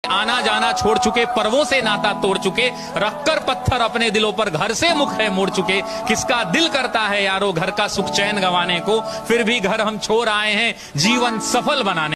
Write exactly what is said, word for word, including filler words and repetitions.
आना जाना छोड़ चुके, पर्वों से नाता तोड़ चुके, रखकर पत्थर अपने दिलों पर घर से मुख है मोड़ चुके। किसका दिल करता है यारो घर का सुख चैन गंवाने को, फिर भी घर हम छोड़ आए हैं जीवन सफल बनाने।